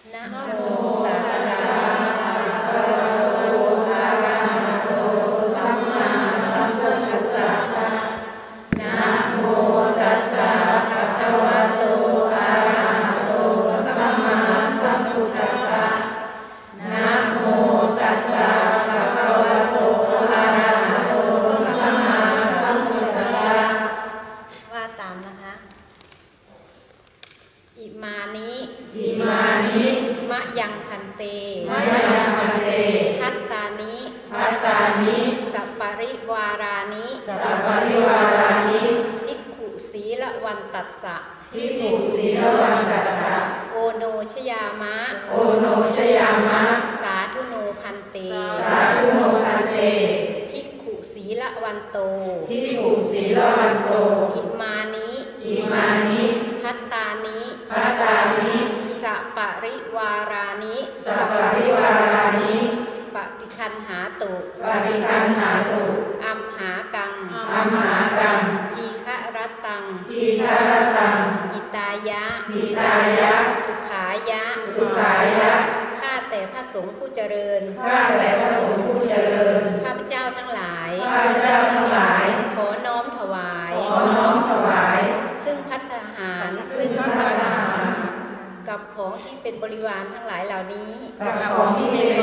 นะโมตัสสะภะคะวะโตอะระหะโตสัมมาสัมพุทธัสสะนะโมตัสสะภะคะวะโตอะระหะโตสัมมาสัมพุทธัสสะนะโมตัสสะภะคะวะโตอะระหะโตสัมมาสัมพุทธัสสะว่าตามนะคะอิมานิมะยังพันเตพัตตานิสัปปริวารานิภิกขุสีละวันตัสสะโอโนชยามะสาธุโนพันเตภิกขุสีละวันโตอิมานิพัตตานิสัปปริวารานิปฏิคันหาตุอัมหากังทีฆะรัตตังหิตายะสุขายะข้าแต่พระสงฆ์ผู้เจริญข้าพเจ้าทั้งหลายขอน้อมถวายซึ่งภัตตาหารกับของที่เป็นบริวารทั้งหลายเหล่านี้รวม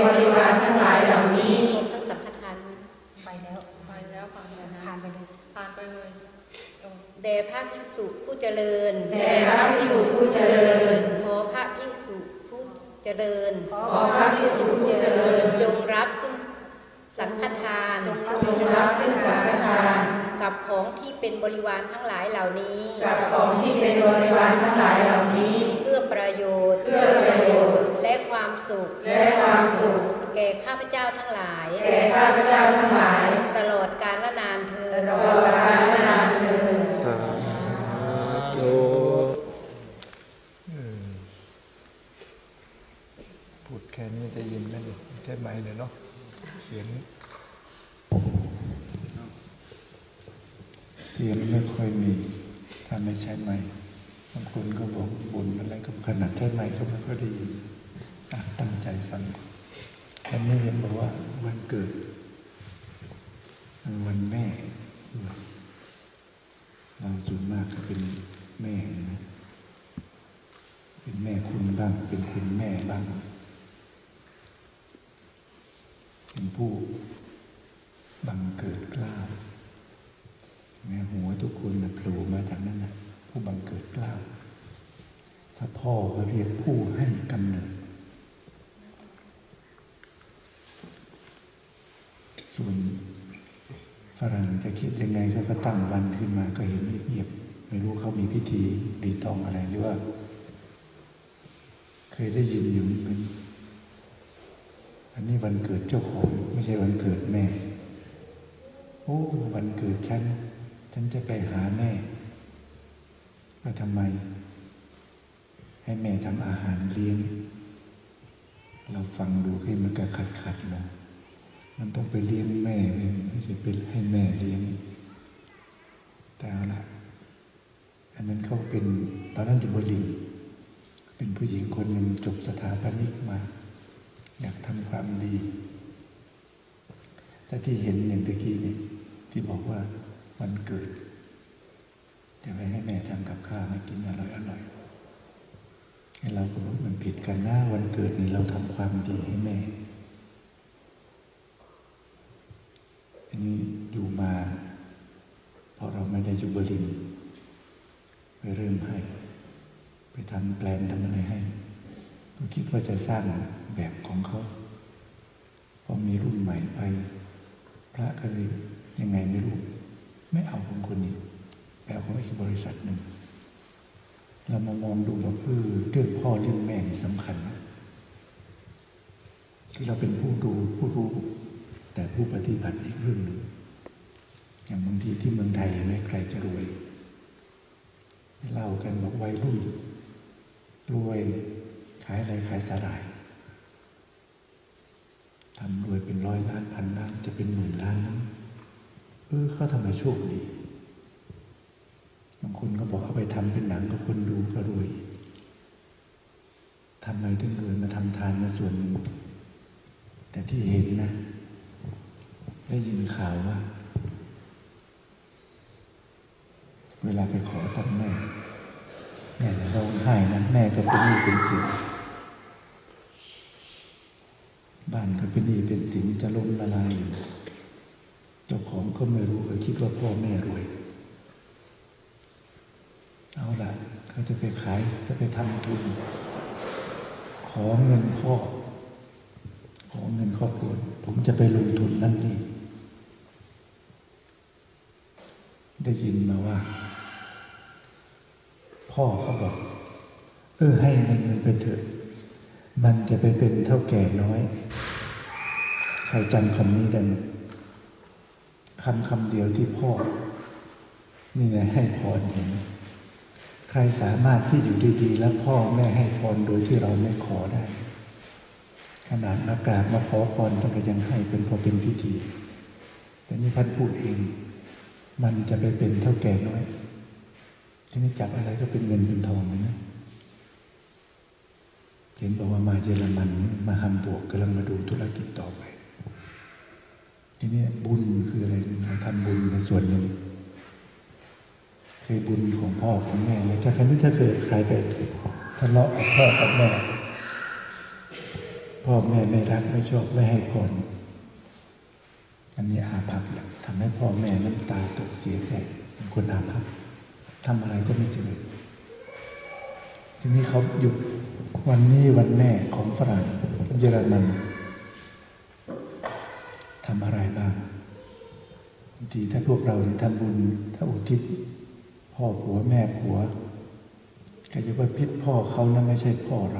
ทั้งสังฆทานไปแล้วผ่านไปเลยแด่พระภิกษุผู้เจริญขอพระภิกษุผู้เจริญจงรับซึ่งสังฆทานกับของที่เป็นบริวารทั้งหลายเหล่านี้เพื่อประโยชน์และความสุขแก่ข้าพเจ้าทั้งหลายตลอดกาลนานเทอญสาธุพูดแค่นี้ได้ยินไหมนี่ใช่ไหมเลยเนาะเสียงไม่ค่อยมีถ้าไม่ใช่ไมค์บางคนก็บอกบุญอะไรก็ขนาดใช่ไมค์ก็ไม่ค่อยได้ยินตั้งใจฟังอันนี้เห็นบอกว่าวันเกิดวันแม่เราส่วนมากก็เป็นแม่นะเป็นแม่คุณบ้างเป็นคุณแม่บ้างเป็นผู้บังเกิดเกล้าแม่หัวทุกคนนะโผล่มาจากนั้นนะผู้บังเกิดเกล้าถ้าพ่อก็เรียกผู้ให้กำเนิดส่วนฝรั่งจะคิดยังไงก็ตั้งวันขึ้นมาก็เห็นเงียบๆไม่รู้เขามีพิธีรีตองอะไรหรือว่าเคยได้ยินอยู่เป็นอันนี้วันเกิดเจ้าของไม่ใช่วันเกิดแม่โอ้วันเกิดฉันจะไปหาแม่ก็ทำไมให้แม่ทำอาหารเลี้ยงเราฟังดูให้มันก็ขัดนะมันต้องไปเลี้ยงแม่ไม่ใช่ไปให้แม่เลี้ยงแต่เอาละอันนั้นเขาเป็นตอนนั้นอยู่บลินเป็นผู้หญิงคนหนึ่งจบสถาปนิกมาอยากทำความดีแต่ที่เห็นอย่างตะกี้นี่ที่บอกว่าวันเกิดจะไปให้แม่ทำกับข้าวให้กินอร่อยให้เราก็บอกมันผิดกันนะวันเกิดนี่เราทำความดีให้แม่อันนี้อยู่มาพอเราไม่ได้อยู่เบอร์ลินไปเริ่มให้ไปทำแปลนทำอะไรให้ก็คิดว่าจะสร้างแบบของเขาพอมีรุ่นใหม่ไปพระก็เลยยังไงไม่รู้ไม่เอาของคนนี้ไปเอาของอีกบริษัทหนึ่งเรามามองดูแบบเรื่องพ่อเรื่องแม่นี่สำคัญนะที่เราเป็นผู้ดูผู้รู้แต่ผู้ปฏิบัติอีกเรื่องหนึ่งอย่างบางทีที่เมืองไทยไม่ใครจะรวยเล่ากันบอกวัยรุ่นรวยขายอะไรขายสาหร่ายทำรวยเป็น100 ล้าน1,000 ล้านจะเป็น10,000 ล้านนะเขาทำไมโชคดีบางคนก็บอกเอาไปทำเป็นหนังกับคนดูก็รวยททำไมถึงเกิดมาทำทานมาส่วนหนึ่งแต่ที่เห็นนะได้ยินข่าวว่าเวลาไปขอตังแม่ร้องไห้นะแม่ก็เป็นหนี้เป็นสินบ้านก็เป็นหนี้เป็นสินจะล้มละลายอยู่เจ้าของก็ไม่รู้คิดว่าพ่อแม่รวยเอาล่ะเขาจะไปขายจะไปทำทุนขอเงินพ่อขอเงินครอบครัวผมจะไปลงทุนนั่นนี่ได้ยินมาว่าพ่อเขาบอกให้เงินมันไปเถอะมันจะไปเป็นเท่าแก่น้อยใครจำคำนี้ได้ไหมคำเดียวที่พ่อนี่ไงให้พรเห็นใครสามารถที่อยู่ดีๆแล้วพ่อแม่ให้พรโดยที่เราไม่ขอได้ขนาดมากราบมาขอพรท่านก็ยังให้เป็นพอเป็นพิธีแต่นี่ท่านพูดเองมันจะไปเป็นเท่าแก่น้อยทีนี้จับอะไรก็เป็นเงินเป็นทองเลยนะเห็นบอกว่ามาเยอรมันมาฮัมบูร์กกำลังมาดูธุรกิจต่อไปทีนี้บุญคืออะไรเราทำบุญในส่วนหนึ่งเคยบุญของพ่อของแม่เลยถ้าเกิดใครไปทะเลาะกับพ่อกับแม่พ่อแม่ไม่รักไม่ชอบไม่ให้พรอันนี้อาภัพแหละทำให้พ่อแม่น้ำตาตกเสียใจเป็นคนอาภัพทำอะไรก็ไม่เจริญทีนี้เขาหยุดวันนี้วันแม่ของฝรั่งเยอรมันทำอะไรบ้างบางทีถ้าพวกเราทำบุญถ้าอุทิศพ่อผัวแม่ผัวก็จะว่าพิษพ่อเขานะไม่ใช่พ่อเรา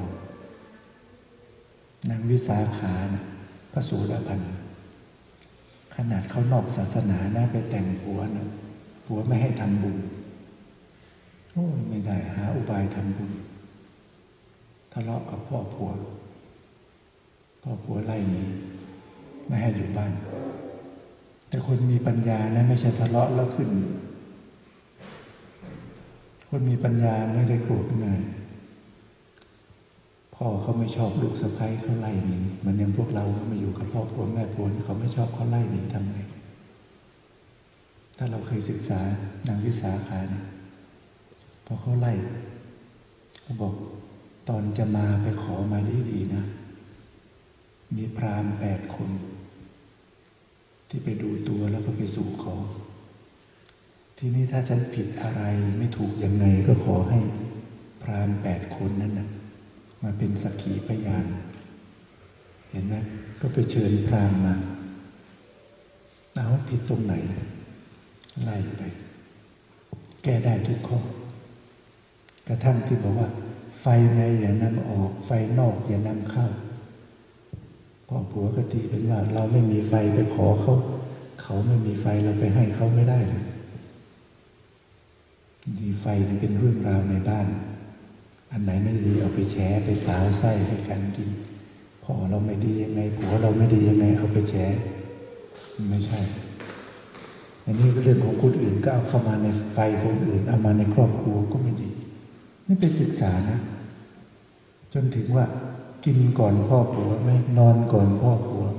นางวิสาขานะพระโสดาบันขนาดเขานอกศาสนานะไปแต่งผัวนะผัวไม่ให้ทำบุญโอ้ยไม่ได้หาอุบายทำบุญทะเลาะกับพ่อผัวไล่หนีไม่ให้อยู่บ้านแต่คนมีปัญญานะไม่ใช่ทะเลาะแล้วขึ้นคนมีปัญญาไม่ได้โกรธง่ายพ่อเขาไม่ชอบลูกสะใภ้เขาไล่หนีมันยังพวกเรามาอยู่กับพ่อผัวแม่ผัวเขาไม่ชอบเขาไล่หนีทำไงถ้าเราเคยศึกษานางวิสาขาเนี่ยพอเขาไล่เขาบอกตอนจะมาไปขอมาดีๆนะมีพราหมณ์8 คนที่ไปดูตัวแล้วก็ไปสู่ขอทีนี้ถ้าฉันผิดอะไรไม่ถูกยังไงก็ขอให้พราหมณ์8 คนนั้นนะมาเป็นสักขีพยานเห็นไหมก็ไปเชิญพราหมณ์มาเอาผิดตรงไหนไล่ไปแก้ได้ทุกข้อกระทั่งที่บอกว่าไฟในอย่านำออกไฟนอกอย่านำเข้าพ่อผัวก็ตีเป็นว่าเราไม่มีไฟไปขอเขาไม่มีไฟเราไปให้เขาไม่ได้เลยดีไฟเป็นเรื่องราวในบ้านอันไหนไม่ดีเอาไปแฉไปสาวไส้ให้กันกินพ่อเราไม่ดียังไงผัวเราไม่ดียังไงเอาไปแฉไม่ใช่อันนี้ก็เรื่องของคนอื่นก็เอาเข้ามาในไฟคนอื่นเอามาในครอบครัวก็ไม่ดีนี่ไปศึกษานะจนถึงว่ากินก่อนพ่อผัวไหมนอนก่อนพ่อผัวไหม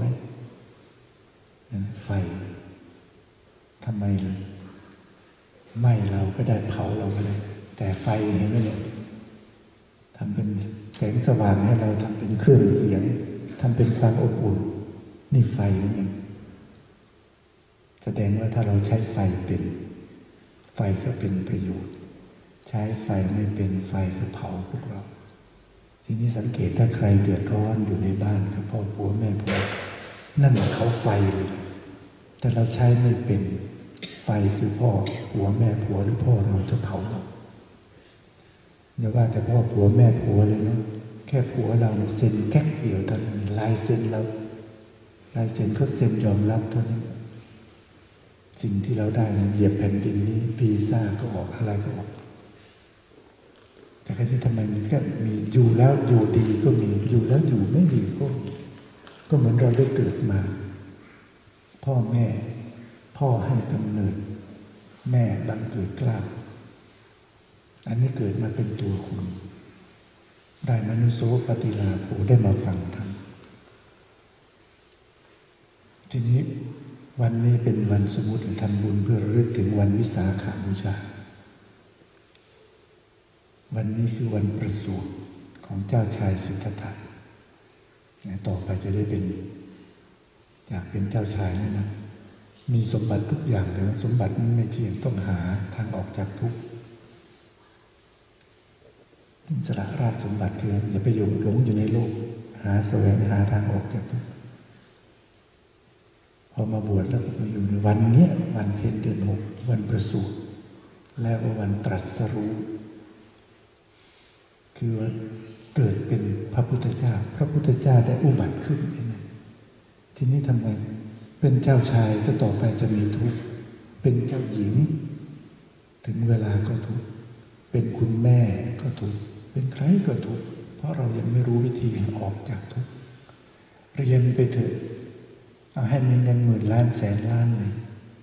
ไฟทำไมเลยไหม้เราก็ได้เผาเราก็ได้แต่ไฟเห็นไหมเนี่ยทำเป็นแสงสว่างให้เราทำเป็นเครื่องเสียงทำเป็นความอบอุ่นนี่ไฟนี่แสดงว่าถ้าเราใช้ไฟเป็นไฟก็เป็นประโยชน์ใช้ไฟไม่เป็นไฟก็เผาพวกเราทีนี้สังเกตถ้าใครเดือดร้อนอยู่ในบ้านกับพ่อผัวแม่ผัวนั่นเขาไฟเลยแต่เราใช้ไม่เป็นไฟคือพ่อผัวแม่ผัวหรือพ่อเราจะเผาเราอย่าว่าแต่พ่อผัวแม่ผัวเลยนะแค่ผัวเราเซ็นแค่เดียวเท่านั้นลายเซ็นเราลายเซ็นเขาเซ็นยอมรับเท่านั้นสิ่งที่เราได้เหยียบแผ่นดินนี้วีซ่าก็ออกอะไรก็ออกแต่แค่ที่ทำไมมันก็มีอยู่แล้วอยู่ดีก็มีอยู่แล้วอยู่ไม่ดีก็เหมือนเราได้เกิดมาพ่อแม่พ่อให้กำเนิดแม่บังเกิดกล้าอันนี้เกิดมาเป็นตัวคุณได้มนุโสปฏิลาโภได้มาฟังธรรมทีนี้วันนี้เป็นวันสมมุติทำบุญเพื่อระลึกถึงวันวิสาขบูชาวันนี้คือวันประสูติของเจ้าชายสิทธัตถะต่อไปจะได้เป็นอยากเป็นเจ้าชายนี่นะมีสมบัติทุกอย่างแต่ว่าสมบัตินั้นไม่เที่ยงต้องหาทางออกจากทุกข์สละราชสมบัติคืออย่าไปหลงอยู่ในโลกหาแสวงหาทางออกจากทุกข์พอมาบวชแล้วก็มาอยู่ในวันนี้วันเพ็ญเดือน6วันประสูติแล้วก็วันตรัสรู้คือว่าเกิดเป็นพระพุทธเจ้าพระพุทธเจ้าได้อุบัติขึ้นทีนี้ทำไงเป็นเจ้าชายก็ต่อไปจะมีทุกข์เป็นเจ้าหญิงถึงเวลาก็ทุกข์เป็นคุณแม่ก็ทุกข์เป็นใครก็ทุกข์เพราะเรายังไม่รู้วิธีออกจากทุกข์เรียนไปเถอะเอาให้มีเงินหมื่นล้านแสนล้านเลย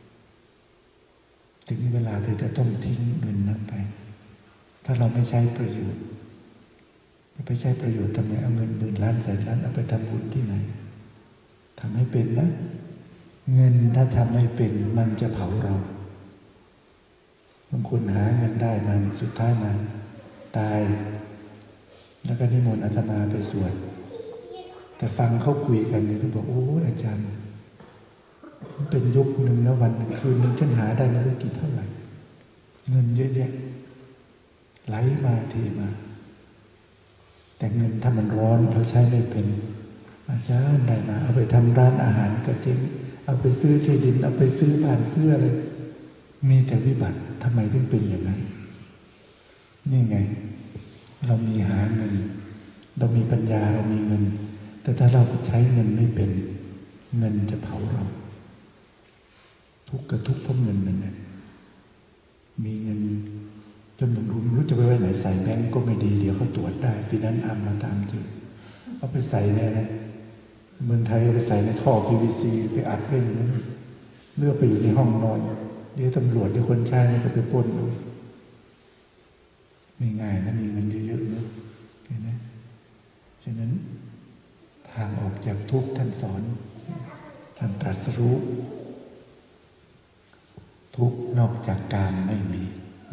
ถึงเวลาเธอจะต้องทิ้งเงินนั้นไปถ้าเราไม่ใช้ประโยชน์ไปใช้ประโยชน์ทำไมเอาเงินหมื่นล้านแสนล้านเอาไปทำบุญที่ไหนทำให้เป็นนะเงินถ้าทำไม่เป็นมันจะเผาเราบางคนหาเงินได้มันสุดท้ายมันตายแล้วก็นิมนต์อาตมาไปสวดแต่ฟังเขาคุยกันเนี่ยเขาบอกโอ้อาจารย์เป็นยุคหนึ่งนะวันหนึ่งคืนนึงฉันหาได้ไม่รู้กี่เท่าไหร่เงินเยอะแยะไหลมาเทมาแต่เงินถ้ามันร้อนเราใช้ไม่เป็นอาจารย์ได้มาเอาไปทำร้านอาหารก็เจ๊งเอาไปซื้อที่ดินเอาไปซื้อบ้านซื้ออะไรมีแต่วิบัติทำไมถึงเป็นอย่างนั้นนี่ไงเรามีหาเงินเรามีปัญญาเรามีเงินแต่ถ้าเราใช้เงินไม่เป็นเงินจะเผาเราทุกข์กับทุกข์เพราะเงินนั่นแหละมีเงินจนผมรู้จะไปไว้ไหนใส่แบงก์ก็ไม่ดีเดี๋ยวเขาตรวจได้ฟินันซ์มาตามเจอเอาไปใส่ในเมืองไทยเอาไปใส่ในท่อ PVC ไปอัดไว้อย่างนั้นเลือกไปอยู่ในห้องนอนเดี๋ยวตำรวจเดี๋ยวคนใช้ก็ไปปล้นดูไม่ง่ายนะมีเงินเยอะๆนะเห็นไหมฉะนั้นทางออกจากทุกข์ท่านสอนท่านตรัสรู้ทุกข์นอกจากการไม่มี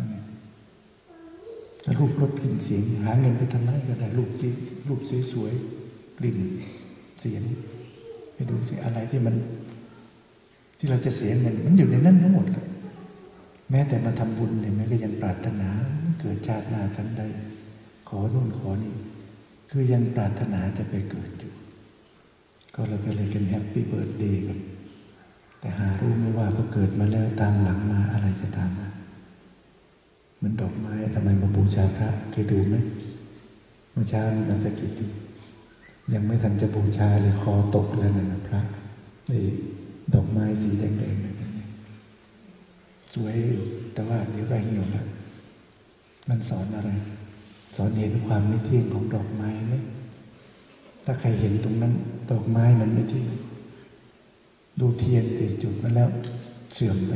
รูปรสกลิ่นเสียงหาเงินไปทำไรก็ได้รูปสวยๆกลิ่นเสียงให้ดูสิอะไรที่เราจะเสียเงินมันอยู่ในนั้นทั้งหมดครับแม้แต่มาทำบุญเนี่ยแม้ก็ยังปรารถนาเกิดชาติหน้าชั้นใดขอโน่นขอนี่คือยังปรารถนาจะไปเกิดอยู่ก็เราก็เลยกันแฮปปี้เบิร์ธเดย์กันแต่หารู้ไม่ว่าพอเกิดมาแล้วตามหลังมาอะไรจะตามมาเหมือนดอกไม้ทำไมมาบูชาพระเคยดูไหมเมื่อเช้านี้มาสกิดยังไม่ทันจะบูชาเลยคอตกแล้วนะพระดอกไม้สีแดงๆสวยแต่ว่าเดี๋ยวก็เหี่ยวแล้วมันสอนอะไรสอนเห็นความไม่เที่ยงของดอกไม้ไหมถ้าใครเห็นตรงนั้นดอกไม้มันไม่เที่ยงดูเทียนสิจุดมันแล้วเสื่อมไป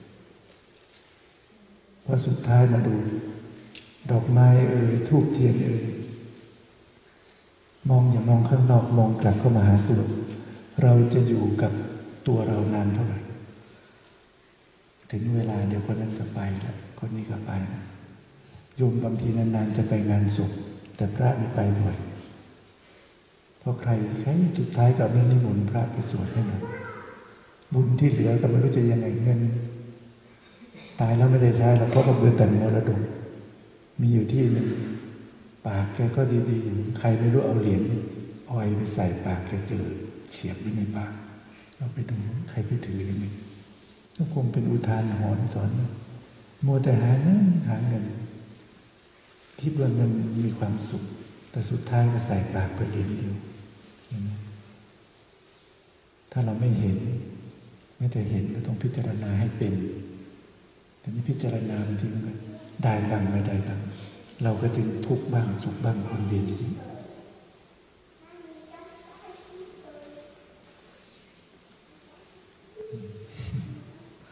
พอสุดท้ายมาดูดอกไม้ธูปเทียนมองอย่ามองข้างนอกมองกลับเข้ามาหาตัวเราจะอยู่กับตัวเรานานเท่าไหร่ถึงเวลาเดี๋ยวคนนั้นก็ไปแล้วคนนี้ก็ไปโยมบางทีนานๆจะไปงานศพแต่พระไม่ไปบ่อยเพราะใครสุดท้ายก็ไม่นิมนต์พระไปสวดให้หน่อยบุญที่เหลือก็ไม่รู้จะยังไงเงินตายแล้วไม่ได้ใช้แล้วเพราะเขาเบื่อแต่มรดกมีอยู่ที่หนึ่งปากแกก็ดีๆอยู่ใครไม่รู้เอาเหรียญอ้อยไปใส่ปากแกเจอเสียบไว้ในปากเราไปดูใครไปถือกันนี่ก็คงเป็นอุทานหรณ์สอนมัวแต่หาเงินคิดว่าเงินมีความสุขแต่สุดท้ายก็ใส่ปากไปเหรียญเดียวถ้าเราไม่เห็นไม่แต่เห็นก็ต้องพิจารณาให้เป็นแต่นี่พิจารณาบางทีมันก็ได้บ้างไม่ได้บ้างเราก็จึงทุกข์บ้างสุขบ้างวนเวียนอยู่นี่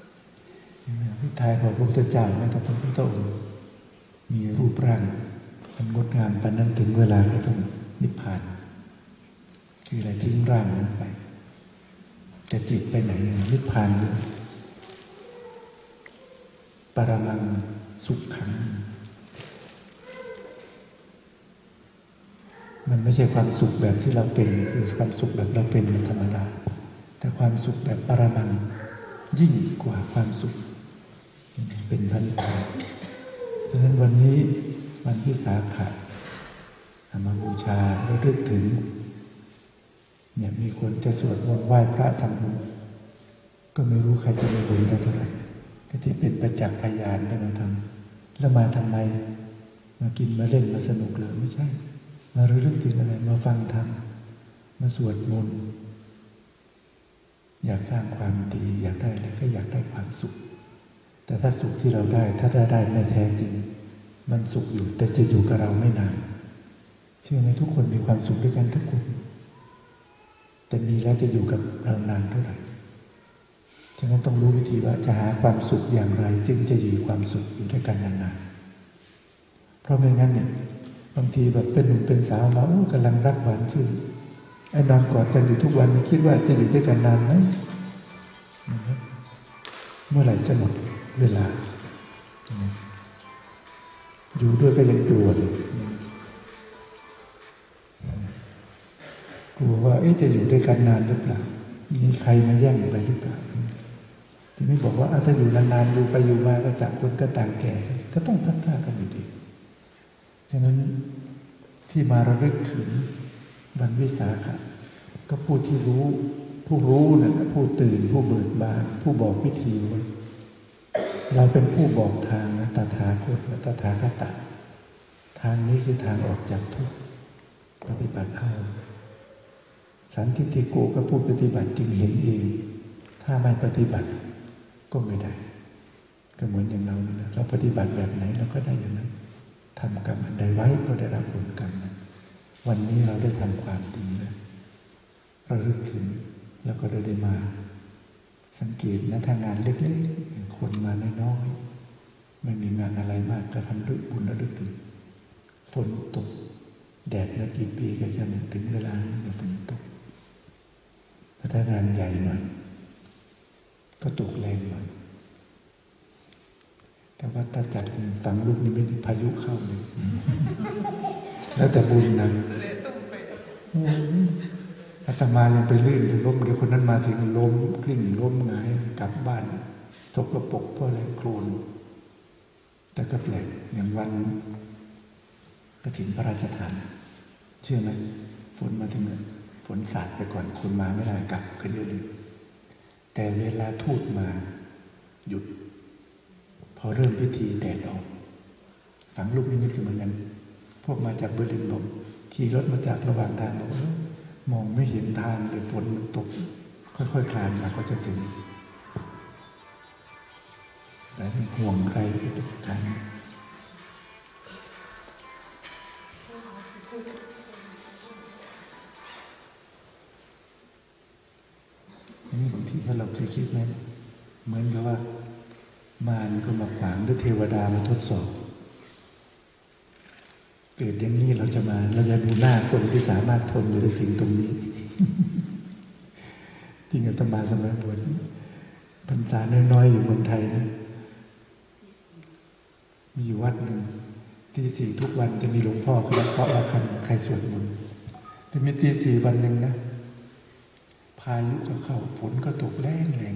สุดท้ายพอพระพุทธเจ้าแม้แต่พระพุทธองค์มีรูปร่างมันงดงามปานนั้นถึงเวลาก็ต้องนิพพานคืออะไรทิ้งร่างนั้นไปจะจิตไปไหนนิพพานเลยปรมังสุขขังมันไม่ใช่ความสุขแบบที่เราเป็นคือความสุขแบบเราเป็นมันธรรมดาแต่ความสุขแบบปรมังยิ่งกว่าความสุขเป็นพระนิพพานดังนั้นวันนี้วันวิสาขะมาบูชาระลึกถึงเนี่ยมีคนจะสวดมนต์ไหว้พระทำบุญก็ไม่รู้ใครจะมีบุญได้เท่าไหร่แต่ที่เป็นประจักษ์พยานได้มาทำแล้วมาทำไมมากินมาเล่นมาสนุกเลยไม่ใช่มาระลึกถึงอะไรมาฟังธรรมมาสวดมนต์อยากสร้างความดีอยากได้อะไรก็อยากได้ความสุขแต่ถ้าสุขที่เราได้ถ้าได้ไม่แท้จริงมันสุขอยู่แต่จะอยู่กับเราไม่นานเชื่อไหมทุกคนมีความสุขด้วยกันทุกคนแต่มีแล้วจะอยู่กับเรานานเท่าไหร่ฉะนั้นต้องรู้วิธีว่าจะหาความสุขอย่างไรจึงจะอยู่ความสุขอยู่ด้วยกันนานๆเพราะไม่งั้นเนี่ยบางทีแบบเป็นหนุ่มเป็นสาวมากำลังรักหวานชื่นไอ้นอนกอดกันอยู่ทุกวันคิดว่าจะอยู่ด้วยกันนานไหมเมื่อไหร่จะหมดเวลาอยู่ด้วยก็ยังกลัวเลยกลัวว่าจะอยู่ด้วยกันนานหรือเปล่ามีใครมาแย่งไปหรือเปล่าที่ไม่บอกว่าถ้าอยู่นานๆอยู่ไปอยู่มาก็ต่างคนก็ต่างแก่ก็ต้องพัดพรากกันอยู่ดีฉะนั้นที่มาระลึกถึงวันวิสาขะก็ผู้ที่รู้ผู้รู้นั่นแหละผู้ตื่นผู้เบิกบานผู้บอกวิธีไว้เราเป็นผู้บอกทางนะตถาคตตถาคตทางนี้คือทางออกจากทุกข์ปฏิบัติเอาสันทิฏฐิโกก็ผู้ปฏิบัติจึงเห็นเองถ้าไม่ปฏิบัติก็ไม่ได้ก็เหมือนอย่างเราเนี่ยเราปฏิบัติแบบไหนเราก็ได้อย่างนั้นทำกรรมอันใดไว้ก็ได้รับผลกรรมนั้นวันนี้เราได้ทำความดีแล้วระลึกถึงแล้วก็ได้มาสังเกตนะถ้างานเล็กๆคนมาน้อยๆไม่มีงานอะไรมากก็ทำด้วยบุญระลึกถึงฝนตกแดดมากี่ปีก็จะถึงเวลาที่ฝนตกถ้างานใหญ่หน่อยก็ตกแรงหน่อยแต่ว่าถ้าจัดฝังลูกนี่ไม่ได้พายุเข้าเลยแล้วแต่บุญนะอาตมายังไปลื่นล้มเดี๋ยวคนนั้นมาถึงล้มกลิ้งล้มหงายกลับบ้านตกกระปกเพราะอะไรโคลนแต่ก็แปลกอย่างวันกฐินพระราชทานเชื่อไหมฝนมาถึงฝนสาดไปก่อนคนมาไม่ได้กลับก็เยอะเลยแต่เวลาทูตมาหยุดพอเริ่มพิธีแดดออกฝังลูกนิมิตก็เหมือนกันพวกมาจากเบอร์ลินบอกขี่รถมาจากระหว่างทางบอกมองไม่เห็นทางเลยฝนมันตกค่อยๆคลานมาก็จะถึงแต่ห่วงใครไปตกกันนี่บางทีถ้าเราเคยคิดไหมเหมือนกับว่ามารก็มาขวางหรือเทวดามาทดสอบเกิดอย่างนี้เราจะดูหน้าคนที่สามารถทนอยู่ได้ถึงตรงนี้จริงอาตมาสมัยบวชพรรษาน้อยๆอยู่เมืองไทยนะมีอยู่วัดหนึ่งตีสี่ทุกวันจะมีหลวงพ่อเคาะระฆังใครสวดมนต์แต่มีตีสี่วันหนึ่งนะพายุก็เข้าฝนก็ตกแรง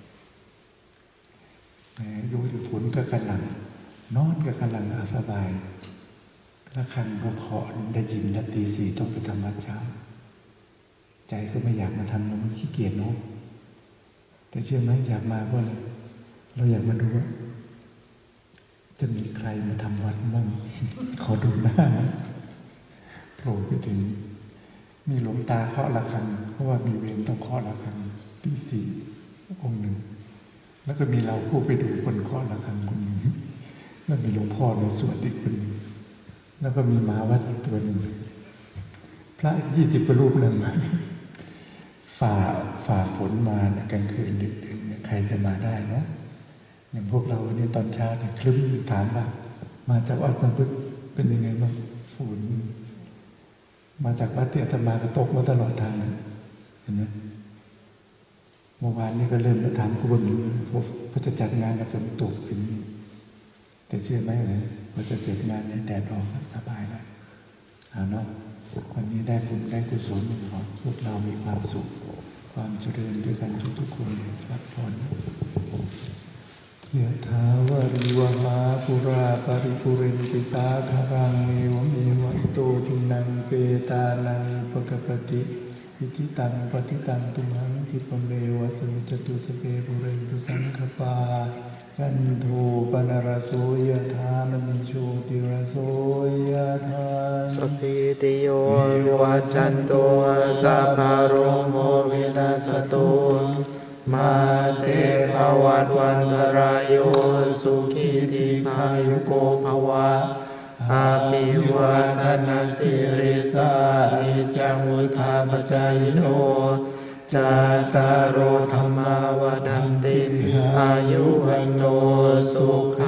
ดูดิฝนก็กระหน่ำนอนก็กำลังสบายระฆังก็เคาะได้ยินแล้วตีสี่ต้องไปทำวัดเช้าใจก็ไม่อยากมาทำมันขี้เกียจเนาะแต่เชื่อไหมอยากมาเพราะอะไรเราอยากมาดูว่าจะมีใครมาทำวัดบ้างขอดูหน้าโผล่ไปถึงมีหลวงตาเคาะระฆังเพราะว่ามีเวรต้องเคาะระฆังตีสี่องค์หนึ่งแล้วก็มีเราผู้ไปดูคนเคาะระฆังคนหนึ่งแล้วมีหลวงพ่อในสวดอีกคนหนึ่งแล้วก็มีหมาวัดอีกตัวหนึ่งพระ20 กว่ารูปนั้นมาฝ่าฝนมาเนี่ยกลางคืนดึกเนี่ยใครจะมาได้เนาะอย่างพวกเราเนี่ยตอนเช้าเนี่ยคลึ้มถามว่ามาจากออสนาบึกเป็นยังไงบ้างฝุ่นมาจากวัดที่อาตมาก็ตกมาตลอดทางเห็นไหมเมื่อวานนี้ก็เริ่มมาถามครูบุญพอจะจัดงานกับฝนตกเป็นแต่เชื่อไหมเลยพอจะเสร็จงานเนี่ยแดดออกสบายเลยเนาะวันนี้ได้บุญได้กุศลของพวกเรามีความสุขความเจริญด้วยกันทุกๆคนรับพรยะถาวาริวหาปุราปริปุเรนติสาคารังเอวเมวะอิโตทินังเปตานังปกปติอิทิตังปฏิตังตุมหังคิปะเมวะสมิจตุสเปปุเรนตุสังคปาจันโทปนรโสยะถามณิโชติรโสยะถาสัพพิติโยวิวัจจันโตสัพพะโรโควินัสตุมาเตภวัตวันตรายโยสุขีทีขายุโกภวะอาภิวาทนาสิริสานิจังวุธาปจายโนจาตารโอธรรมาวทันติอายุวันโนสุข